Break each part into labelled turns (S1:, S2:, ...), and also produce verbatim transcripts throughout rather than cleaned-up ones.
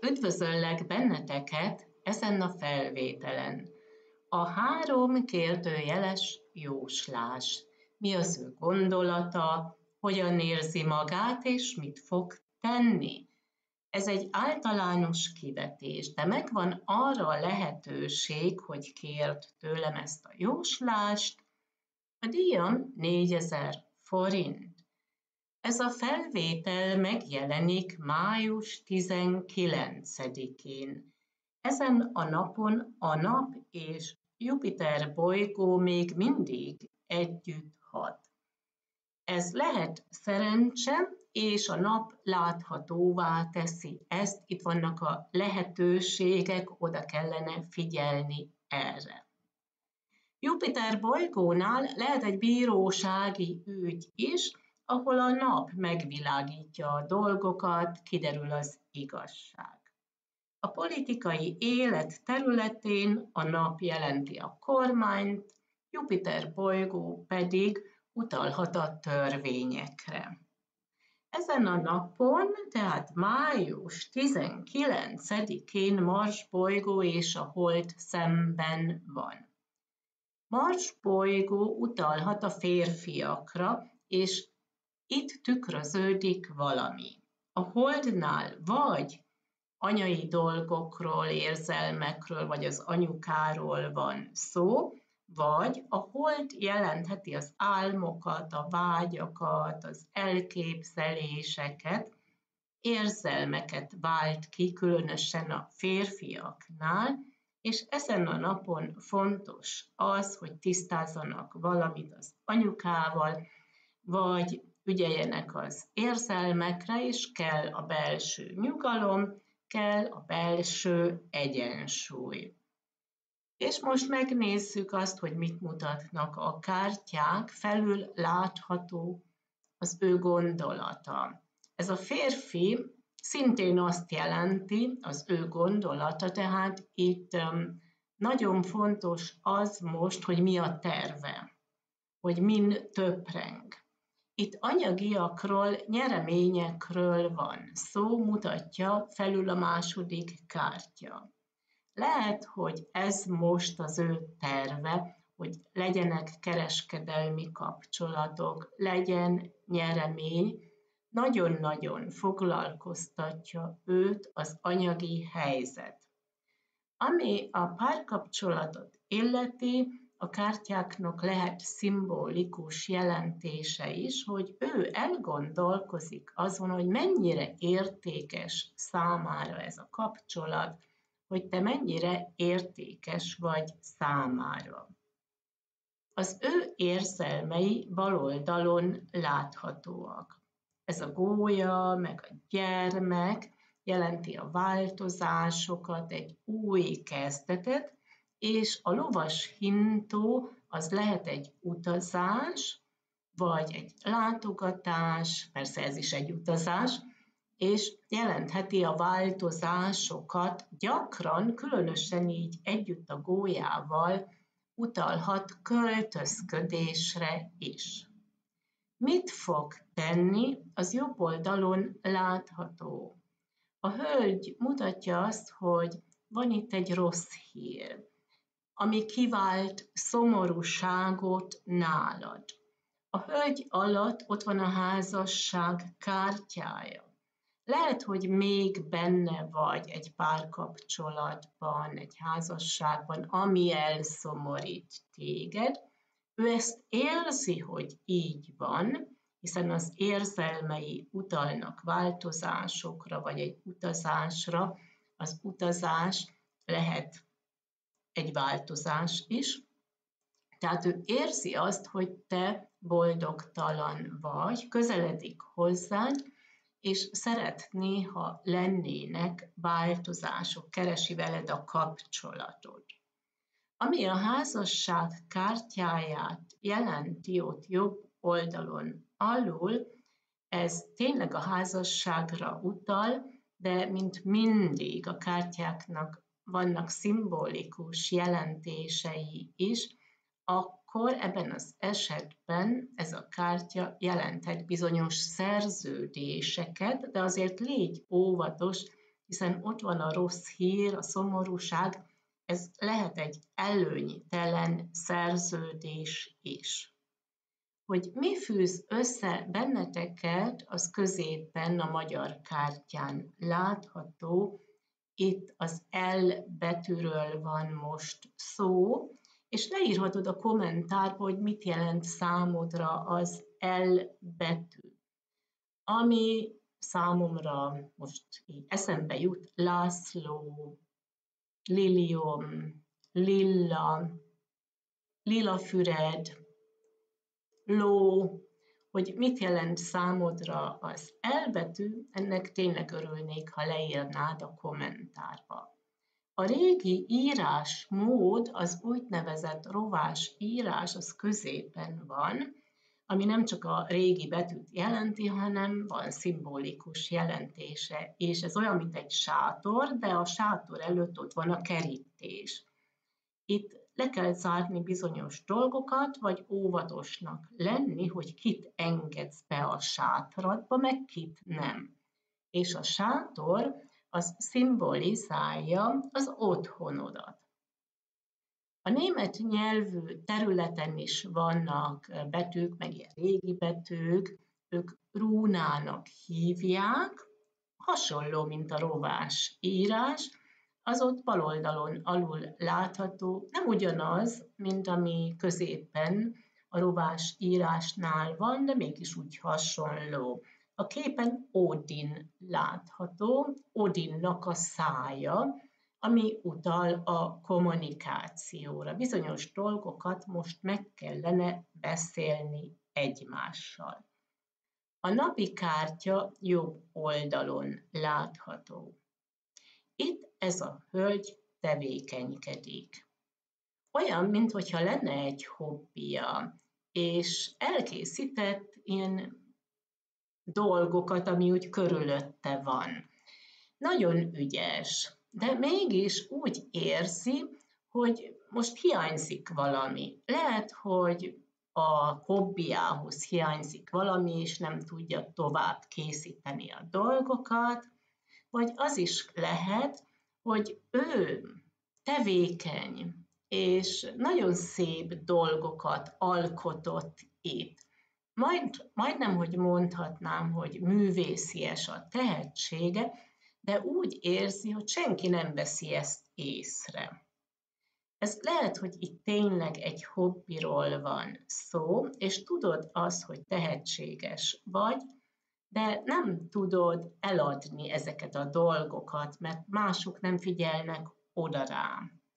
S1: Üdvözöllek benneteket ezen a felvételen. A három kérdőjeles jóslás. Mi az ő gondolata, hogyan érzi magát és mit fog tenni. Ez egy általános kivetés, de megvan arra a lehetőség, hogy kérd tőlem ezt a jóslást. A díjam négyezer forint. Ez a felvétel megjelenik május tizenkilencedikén. Ezen a napon a Nap és Jupiter bolygó még mindig együtt hat. Ez lehet szerencse, és a Nap láthatóvá teszi ezt. Itt vannak a lehetőségek, oda kellene figyelni erre. Jupiter bolygónál lehet egy bírósági ügy is, ahol a Nap megvilágítja a dolgokat, kiderül az igazság. A politikai élet területén a Nap jelenti a kormányt, Jupiter bolygó pedig utalhat a törvényekre. Ezen a napon, tehát május tizenkilencedikén Mars bolygó és a Hold szemben van. Mars bolygó utalhat a férfiakra, és itt tükröződik valami. A Holdnál vagy anyai dolgokról, érzelmekről, vagy az anyukáról van szó, vagy a Hold jelentheti az álmokat, a vágyakat, az elképzeléseket, érzelmeket vált ki, különösen a férfiaknál, és ezen a napon fontos az, hogy tisztázzanak valamit az anyukával, vagy ügyeljenek az érzelmekre, és kell a belső nyugalom, kell a belső egyensúly. És most megnézzük azt, hogy mit mutatnak a kártyák, felül látható az ő gondolata. Ez a férfi szintén azt jelenti, az ő gondolata, tehát itt nagyon fontos az most, hogy mi a terve, hogy min töpreng. Itt anyagiakról, nyereményekről van szó, mutatja felül a második kártya. Lehet, hogy ez most az ő terve, hogy legyenek kereskedelmi kapcsolatok, legyen nyeremény, nagyon-nagyon foglalkoztatja őt az anyagi helyzet. Ami a párkapcsolatot illeti, a kártyáknak lehet szimbolikus jelentése is, hogy ő elgondolkozik azon, hogy mennyire értékes számára ez a kapcsolat, hogy te mennyire értékes vagy számára. Az ő érzelmei bal oldalon láthatóak. Ez a gólya, meg a gyermek jelenti a változásokat, egy új kezdetet, és a lovas hintó az lehet egy utazás, vagy egy látogatás, persze ez is egy utazás, és jelentheti a változásokat, gyakran, különösen így együtt a gólyával utalhat költözködésre is. Mit fog tenni, az jobb oldalon látható. A hölgy mutatja azt, hogy van itt egy rossz hír, ami kivált szomorúságot nálad. A hölgy alatt ott van a házasság kártyája. Lehet, hogy még benne vagy egy párkapcsolatban, egy házasságban, ami elszomorít téged. Ő ezt érzi, hogy így van, hiszen az érzelmei utalnak változásokra, vagy egy utazásra. Az utazás lehet egy változás is. Tehát ő érzi azt, hogy te boldogtalan vagy, közeledik hozzád, és szeretné, ha lennének változások, keresi veled a kapcsolatot. Ami a házasság kártyáját jelenti ott jobb oldalon alul, ez tényleg a házasságra utal, de mint mindig a kártyáknak vannak szimbolikus jelentései is, akkor ebben az esetben ez a kártya jelenthet bizonyos szerződéseket, de azért légy óvatos, hiszen ott van a rossz hír, a szomorúság, ez lehet egy előnytelen szerződés is. Hogy mi fűz össze benneteket, az középen a magyar kártyán látható. Itt az L betűről van most szó, és leírhatod a kommentárba, hogy mit jelent számodra az L betű. Ami számomra most így eszembe jut, László, Lilium, Lilla, Lilafüred, Ló, hogy mit jelent számodra az L betű, ennek tényleg örülnék, ha leírnád a kommentárba. A régi írásmód, az úgynevezett rovás írás, az középen van, ami nem csak a régi betűt jelenti, hanem van szimbolikus jelentése, és ez olyan, mint egy sátor, de a sátor előtt ott van a kerítés. Itt le kell zárni bizonyos dolgokat, vagy óvatosnak lenni, hogy kit engedsz be a sátradba, meg kit nem. És a sátor az szimbolizálja az otthonodat. A német nyelvű területen is vannak betűk, meg ilyen régi betűk, ők rúnának hívják, hasonló, mint a rovás írás, az ott bal oldalon alul látható, nem ugyanaz, mint ami középen a rovás írásnál van, de mégis úgy hasonló. A képen Odin látható, Odinnak a szája, ami utal a kommunikációra. Bizonyos dolgokat most meg kellene beszélni egymással. A napi kártya jobb oldalon látható. Itt ez a hölgy tevékenykedik. Olyan, mintha lenne egy hobbija, és elkészített ilyen dolgokat, ami úgy körülötte van. Nagyon ügyes, de mégis úgy érzi, hogy most hiányzik valami. Lehet, hogy a hobbiához hiányzik valami, és nem tudja tovább készíteni a dolgokat, vagy az is lehet, hogy ő tevékeny, és nagyon szép dolgokat alkotott itt. Majd, majdnem, hogy mondhatnám, hogy művészies a tehetsége, de úgy érzi, hogy senki nem veszi ezt észre. Ez lehet, hogy itt tényleg egy hobbiról van szó, és tudod azt, hogy tehetséges vagy, de nem tudod eladni ezeket a dolgokat, mert mások nem figyelnek oda rá.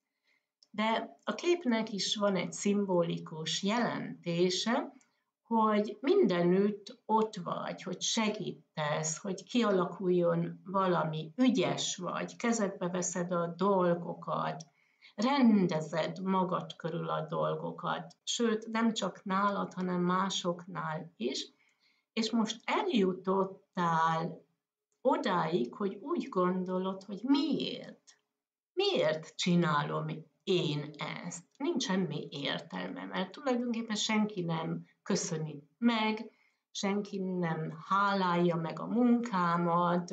S1: De a képnek is van egy szimbolikus jelentése, hogy mindenütt ott vagy, hogy segítesz, hogy kialakuljon valami, ügyes vagy, kezedbe veszed a dolgokat, rendezed magad körül a dolgokat, sőt, nem csak nálad, hanem másoknál is, és most eljutottál odáig, hogy úgy gondolod, hogy miért? Miért csinálom én ezt? Nincs semmi értelme, mert tulajdonképpen senki nem köszöni meg, senki nem hálálja meg a munkámat,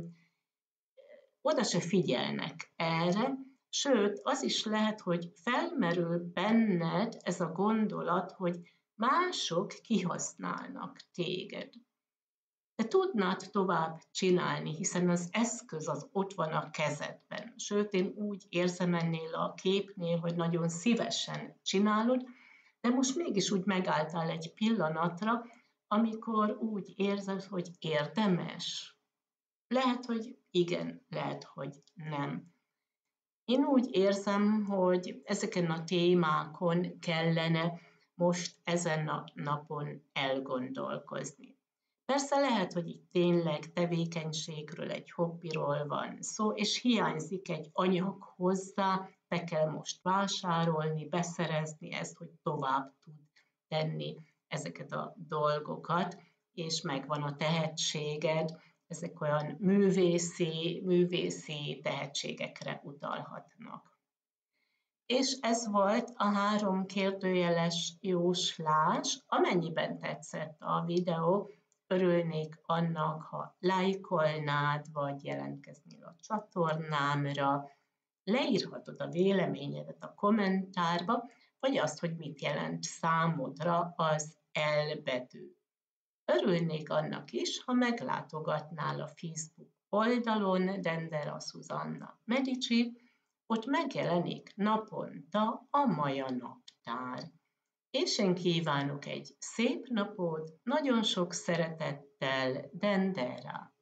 S1: oda se figyelnek erre, sőt, az is lehet, hogy felmerül benned ez a gondolat, hogy mások kihasználnak téged. De tudnád tovább csinálni, hiszen az eszköz az ott van a kezedben. Sőt, én úgy érzem ennél a képnél, hogy nagyon szívesen csinálod, de most mégis úgy megálltál egy pillanatra, amikor úgy érzed, hogy érdemes. Lehet, hogy igen, lehet, hogy nem. Én úgy érzem, hogy ezeken a témákon kellene most ezen a napon elgondolkozni. Persze lehet, hogy itt tényleg tevékenységről, egy hobbiról van szó, és hiányzik egy anyag hozzá, be kell most vásárolni, beszerezni ezt, hogy tovább tud tenni ezeket a dolgokat, és megvan a tehetséged, ezek olyan művészi, művészi tehetségekre utalhatnak. És ez volt a három kérdőjeles jóslás. Amennyiben tetszett a videó, Örülnék annak, ha lájkolnád, vagy jelentkeznél a csatornámra. Leírhatod a véleményedet a kommentárba, vagy azt, hogy mit jelent számodra az L betű. Örülnék annak is, ha meglátogatnál a Facebook oldalon Dendera Szuzanna Medici, ott megjelenik naponta a Maja naptár. És én kívánok egy szép napot, nagyon sok szeretettel, Dendera.